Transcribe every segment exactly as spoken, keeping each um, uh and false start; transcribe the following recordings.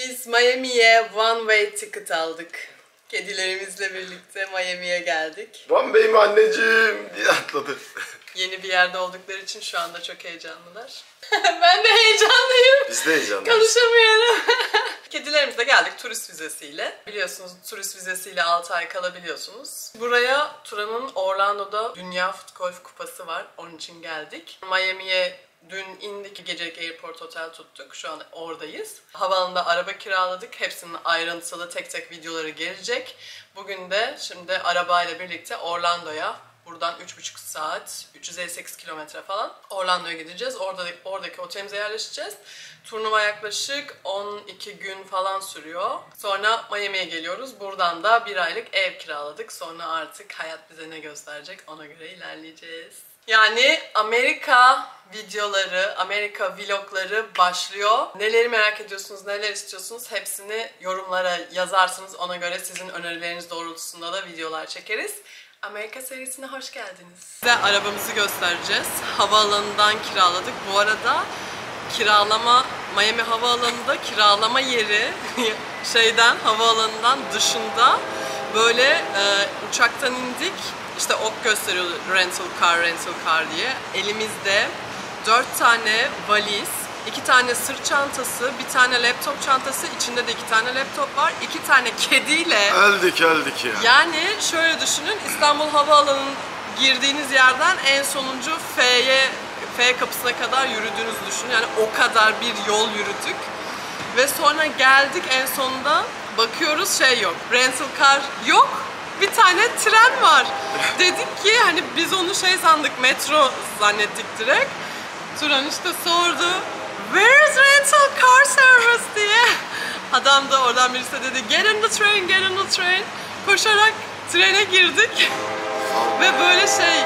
Biz Miami'ye one way ticket aldık. Kedilerimizle birlikte Miami'ye geldik. One way mi anneciğim diye atladı. Yeni bir yerde oldukları için şu anda çok heyecanlılar. Ben de heyecanlıyım. Biz de heyecanlıyız. Konuşamıyorum. Kedilerimizle geldik turist vizesiyle. Biliyorsunuz turist vizesiyle altı ay kalabiliyorsunuz. Buraya Turan'ın Orlando'da Dünya Futbol Kupası var. Onun için geldik. Miami'ye dün indik. Gecelik Airport Hotel tuttuk. Şu an oradayız. Havaalanında araba kiraladık. Hepsinin ayrıntılı tek tek videoları gelecek. Bugün de şimdi arabayla birlikte Orlando'ya, buradan üç buçuk saat, üç yüz elli sekiz kilometre falan Orlando'ya gideceğiz. Orada, oradaki otelimize yerleşeceğiz. Turnuva yaklaşık on iki gün falan sürüyor. Sonra Miami'ye geliyoruz. Buradan da bir aylık ev kiraladık. Sonra artık hayat bize ne gösterecek ona göre ilerleyeceğiz. Yani Amerika videoları, Amerika vlogları başlıyor. Neleri merak ediyorsunuz, neler istiyorsunuz hepsini yorumlara yazarsınız. Ona göre sizin önerileriniz doğrultusunda da videolar çekeriz. Amerika serisine hoş geldiniz. Size arabamızı göstereceğiz. Havaalanından kiraladık. Bu arada kiralama, Miami havaalanında kiralama yeri şeyden, havaalanından dışında böyle e, uçaktan indik. İşte ok gösteriyor rental car, rental car diye. Elimizde dört tane valiz, iki tane sırt çantası, bir tane laptop çantası, içinde de iki tane laptop var, iki tane kediyle. Öldük öldük ya. Yani şöyle düşünün, İstanbul Havaalanı'nın girdiğiniz yerden en sonuncu F'ye, F kapısına kadar yürüdüğünüzü düşünün. Yani o kadar bir yol yürüdük. Ve sonra geldik, en sonunda bakıyoruz şey yok, rental car yok. Bir tane tren var. Dedik ki hani biz onu şey sandık, metro zannettik direkt. Turan işte sordu, "Where is rental car service?" diye. Adam da oradan birisi dedi, "Get in the train, get in the train." Koşarak trene girdik. Ve böyle şey...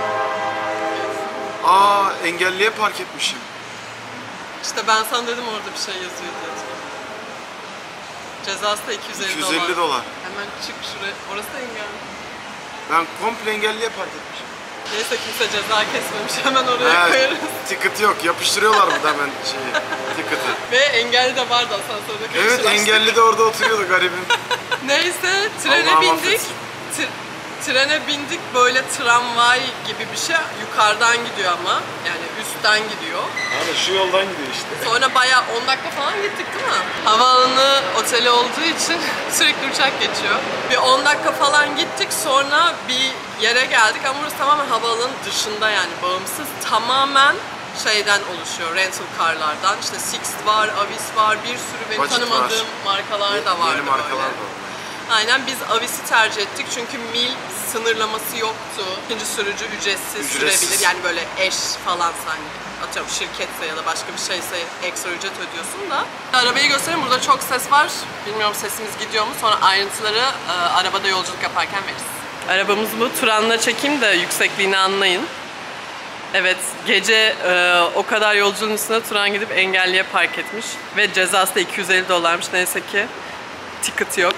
Aa, engelliye park etmişim. İşte ben sana dedim orada bir şey yazıyor diye. Cezası da iki yüz elli, iki yüz elli dolar. Hemen çık şuraya. Orası da engelli. Ben komple engelliye park etmişim. Neyse kimse ceza kesmemiş. Hemen oraya He, koyarız. ticket yok. Yapıştırıyorlar burada hemen şeyi, ticket'ı. Ve engelli de vardı asansörde. Evet, engelli de orada oturuyordu garibim. Neyse trene Allah bindik. Trene bindik, böyle tramvay gibi bir şey, yukarıdan gidiyor ama yani üstten gidiyor. Yani şu yoldan gidiyor işte. Sonra bayağı on dakika falan gittik değil mi? Havaalanı oteli olduğu için sürekli uçak geçiyor. Bir on dakika falan gittik, sonra bir yere geldik ama burası tamamen havaalanı dışında, yani bağımsız, tamamen şeyden oluşuyor, rental car'lardan. İşte Sixt var, Avis var, bir sürü benim Budget tanımadığım var. markalar da vardı. Yeni markalar böyle. da var. Aynen, biz Avis'i tercih ettik çünkü mil sınırlaması yoktu. İkinci sürücü ücretsiz, Ücretsiz. sürebilir. Yani böyle eş falan, sanki atıyorum şirketse ya da başka bir şeyse ekstra ücret ödüyorsun da. Arabayı göstereyim, burada çok ses var. Bilmiyorum sesimiz gidiyor mu? Sonra ayrıntıları e, arabada yolculuk yaparken veririz. Arabamız bu. Turan'la çekeyim de yüksekliğini anlayın. Evet, gece e, o kadar yolculuğun üstüne Turan gidip engelliye park etmiş. Ve cezası da iki yüz elli dolarmış. Neyse ki ticket yok.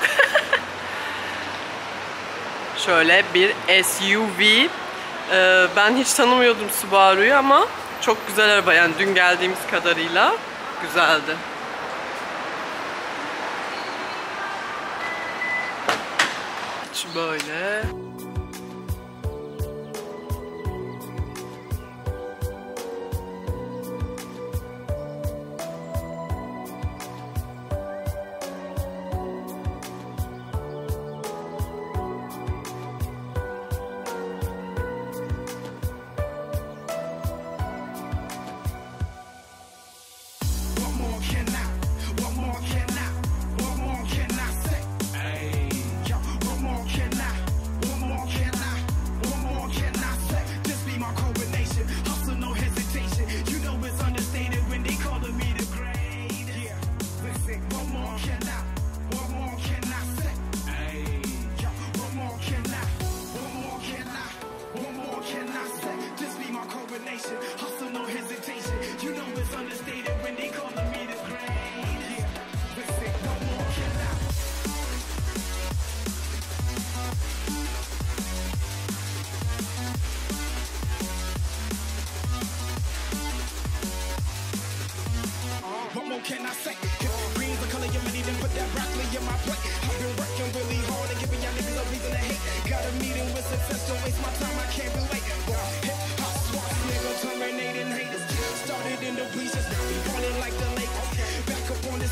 Şöyle bir S U V. Ee, ben hiç tanımıyordum Subaru'yu ama çok güzel araba, yani dün geldiğimiz kadarıyla güzeldi. Şu böyle.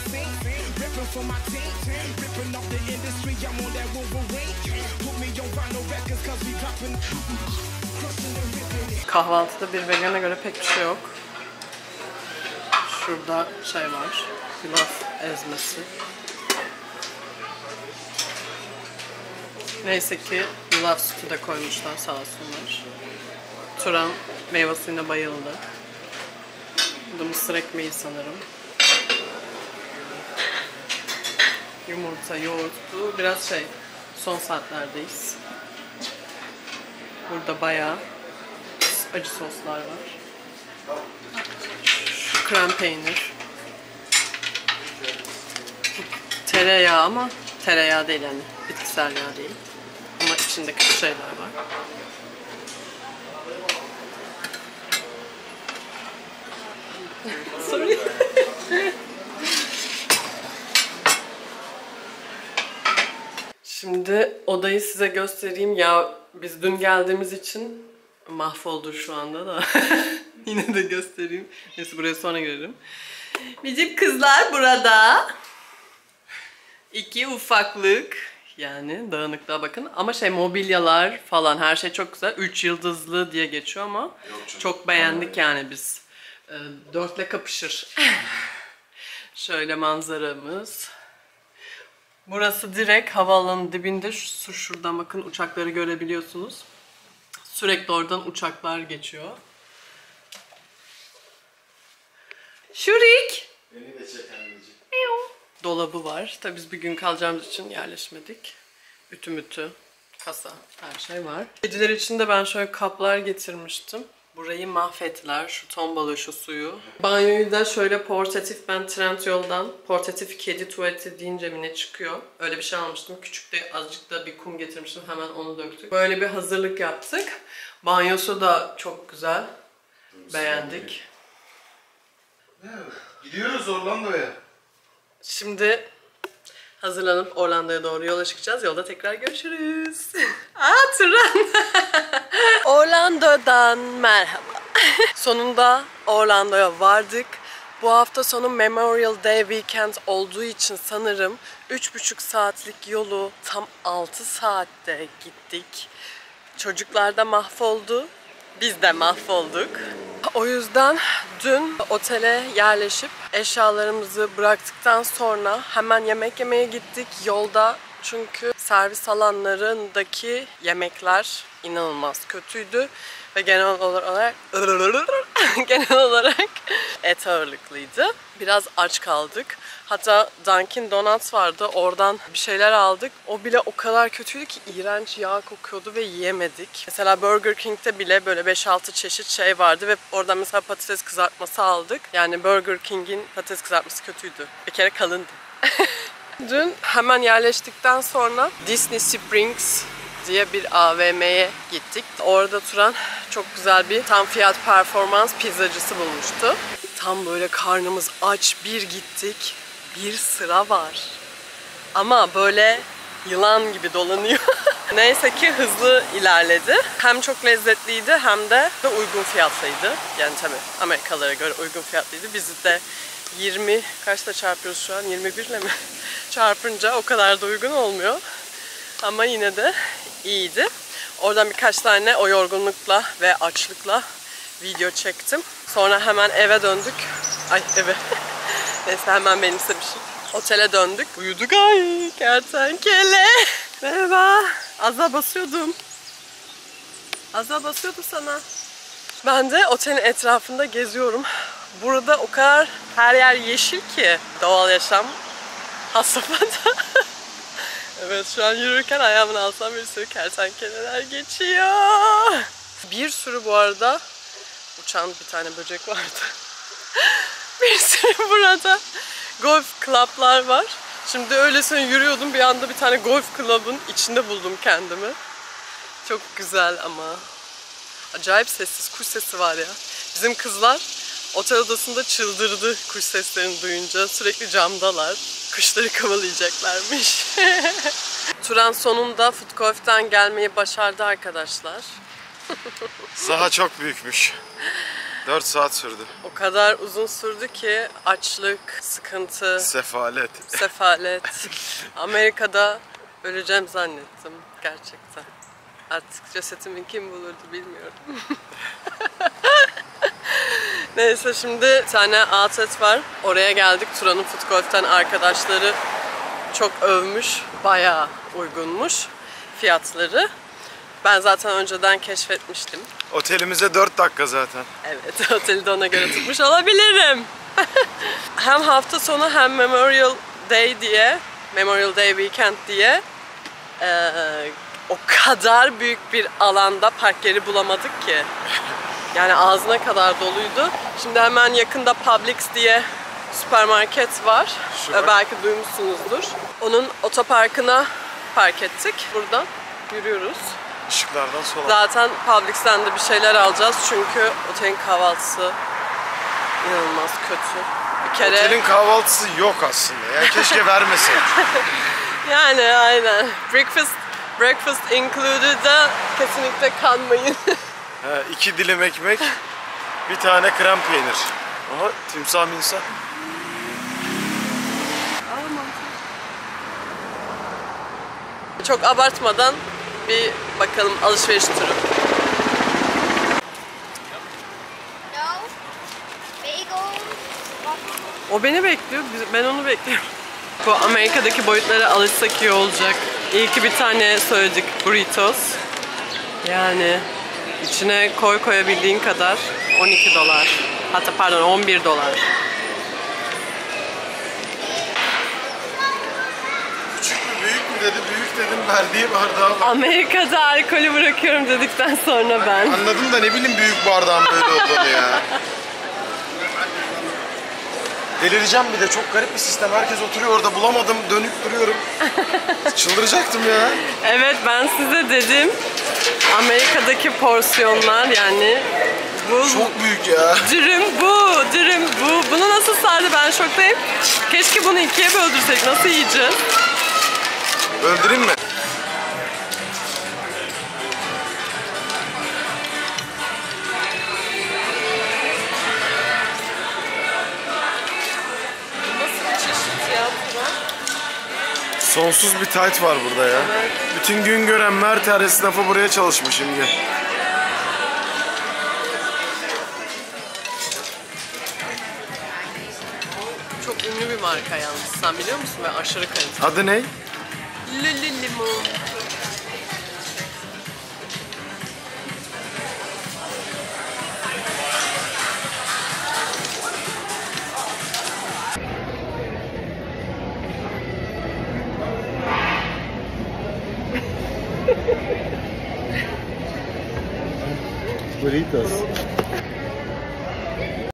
Kahvaltıda bir vegana göre pek bir şey yok. Şurada şey var, yulaf ezmesi. Neyse ki yulaf sütü de koymuşlar, sağ olsunlar. Turan meyve suyuna bayıldı. Bu da mısır ekmeği sanırım. Yumurta, yoğurt, bu biraz şey, son saatlerdeyiz. Burada bayağı acı soslar var. Şu krem peynir. Tereyağı ama tereyağı değil yani, bitkisel yağ değil. Ama içinde kötü şeyler var. Sorry. Şimdi odayı size göstereyim. Ya biz dün geldiğimiz için mahvoldu şu anda da. Yine de göstereyim. Neyse buraya sonra girelim. Bizim kızlar burada. İki ufaklık. Yani dağınıklığa bakın. Ama şey mobilyalar falan her şey çok güzel. Üç yıldızlı diye geçiyor ama çok beğendik yani biz. E, dörtle kapışır. Şöyle manzaramız. Burası direkt havaalanının dibinde. Şu, şuradan bakın uçakları görebiliyorsunuz. Sürekli oradan uçaklar geçiyor. Şurik! Beni de çek anneciğim. Dolabı var. Tabii biz bir gün kalacağımız için yerleşmedik. Ütü mütü, kasa, her şey var. Kediler için de ben şöyle kaplar getirmiştim. Burayı mahvettiler. Şu ton balığı, şu suyu. Banyoyu da şöyle portatif, ben Trendyol'dan portatif kedi tuvaleti deyince mi ne çıkıyor. Öyle bir şey almıştım. Küçük de azıcık da bir kum getirmiştim. Hemen onu döktük. Böyle bir hazırlık yaptık. Banyosu da çok güzel. Beğendik. Gidiyoruz Orlando'ya. Şimdi hazırlanıp Orlando'ya doğru yola çıkacağız. Yolda tekrar görüşürüz. Aa Turan. Orlando'dan merhaba. Sonunda Orlando'ya vardık. Bu hafta sonu Memorial Day Weekend olduğu için sanırım üç buçuk saatlik yolu tam altı saatte gittik. Çocuklar da mahvoldu. Biz de mahvolduk. O yüzden dün otele yerleşip eşyalarımızı bıraktıktan sonra hemen yemek yemeye gittik. Yolda çünkü servis alanlarındaki yemekler inanılmaz kötüydü. Ve genel olarak genel olarak et ağırlıklıydı. Biraz aç kaldık. Hatta Dunkin Donuts vardı. Oradan bir şeyler aldık. O bile o kadar kötüydü ki iğrenç yağ kokuyordu ve yiyemedik. Mesela Burger King'de bile böyle beş altı çeşit şey vardı ve oradan mesela patates kızartması aldık. Yani Burger King'in patates kızartması kötüydü. Bir kere kalındı. Dün hemen yerleştikten sonra Disney Springs diye bir A V M'ye gittik. Orada Turan çok güzel bir tam fiyat performans pizzacısı bulmuştu. Tam böyle karnımız aç bir gittik. Bir sıra var. Ama böyle yılan gibi dolanıyor. Neyse ki hızlı ilerledi. Hem çok lezzetliydi hem de uygun fiyatlıydı. Yani tabii Amerikalılara göre uygun fiyatlıydı. Bizi de yirmi kaçta çarpıyoruz şu an? yirmi bir ile mi? Çarpınca o kadar da uygun olmuyor. Ama yine de iyiydi. Oradan birkaç tane o yorgunlukla ve açlıkla video çektim. Sonra hemen eve döndük. Ay eve. Neyse hemen benimsemişim. Otele döndük. Uyuduk ay kertenkele. Merhaba. Az'a basıyordum. Az'a basıyordum sana. Ben de otelin etrafında geziyorum. Burada o kadar her yer yeşil ki. Doğal yaşam has safhada. Evet şu an yürürken ayağımın altından bir sürü kertenkeleler geçiyor. Bir sürü bu arada uçan bir tane böcek vardı. Bir sürü burada golf club'lar var. Şimdi öylesine yürüyordum bir anda bir tane golf club'ın içinde buldum kendimi. Çok güzel ama acayip sessiz, kuş sesi var ya. Bizim kızlar otel odasında çıldırdı kuş seslerini duyunca. Sürekli camdalar. Kuşları kovalayacaklarmış. Turan sonunda Foodcourt'tan gelmeyi başardı arkadaşlar. Saha çok büyükmüş. dört saat sürdü. O kadar uzun sürdü ki açlık, sıkıntı, Sefalet. sefalet. Amerika'da öleceğim zannettim gerçekten. Artık cesetimi kim bulurdu bilmiyorum. Neyse şimdi bir tane outlet var. Oraya geldik. Turan'ın Foot Golf'ten arkadaşları çok övmüş. Bayağı uygunmuş fiyatları. Ben zaten önceden keşfetmiştim. Otelimize dört dakika zaten. Evet, oteli de ona göre tutmuş olabilirim. Hem hafta sonu hem Memorial Day diye, Memorial Day Weekend diye e, o kadar büyük bir alanda park yeri bulamadık ki. Yani ağzına kadar doluydu. Şimdi hemen yakında Publix diye süpermarket var. Şu Belki duymuşsunuzdur. Onun otoparkına park ettik. Buradan yürüyoruz. Işıklardan sola. Zaten Publix'ten de bir şeyler alacağız çünkü otelin kahvaltısı inanılmaz kötü. Bir kere... Otelin kahvaltısı yok aslında. Yani keşke vermese. Yani aynen. Breakfast, breakfast included'a kesinlikle kanmayın. He, iki dilim ekmek, bir tane krem peynir. Aha, timsah minsah. Çok abartmadan bir bakalım alışveriş turu. No. Bagels. O beni bekliyor, ben onu bekliyorum. Bu Amerika'daki boyutlara alışsak iyi olacak. İyi ki bir tane söyledik, burritos. Yani içine koy koyabildiğin kadar on iki dolar. Hatta pardon on bir dolar. Küçük mü büyük mü dedi, büyük dedim verdiği bardağa bak. Amerika'da alkolü bırakıyorum dedikten sonra ben. Anladım da ne bileyim büyük bardağın böyle olduğunu ya. Delireceğim bir de, çok garip bir sistem. Herkes oturuyor orada, bulamadım, dönüp duruyorum. Çıldıracaktım ya. Evet ben size dedim. Amerika'daki porsiyonlar yani bu Çok büyük ya. dürüm bu, dürüm bu. Bunu nasıl sardı ben şoktayım. Keşke bunu ikiye böldürsek. Nasıl yiyeceğiz? Öldüreyim mi? Nasıl bir çeşit ya bu? Sonsuz bir tayt var burada ya. Evet. Bütün gün gören Mert her esnafı buraya çalışmış şimdi. Çok ünlü bir marka yalnız. Sen biliyor musun? Ve aşırı kaliteli. Adı ne? Lili limon. Burritos.